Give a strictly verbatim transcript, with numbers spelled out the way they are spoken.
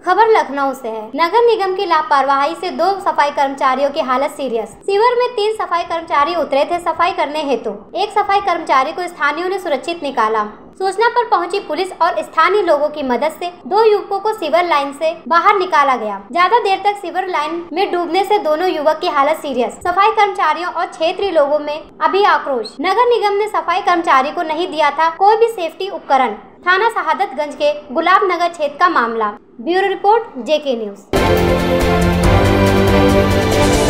खबर लखनऊ से है। नगर निगम की लापरवाही से दो सफाई कर्मचारियों की हालत सीरियस। सीवर में तीन सफाई कर्मचारी उतरे थे सफाई करने हेतु। एक सफाई कर्मचारी को स्थानीयों ने सुरक्षित निकाला। सूचना पर पहुंची पुलिस और स्थानीय लोगों की मदद से दो युवकों को सीवर लाइन से बाहर निकाला गया। ज्यादा देर तक सीवर लाइन में डूबने से दोनों युवक की हालत सीरियस। सफाई कर्मचारियों और क्षेत्रीय लोगों में अभी आक्रोश। नगर निगम ने सफाई कर्मचारी को नहीं दिया था कोई भी सेफ्टी उपकरण। थाना शहादतगंज के गुलाब नगर क्षेत्र का मामला। Bureau report JK news.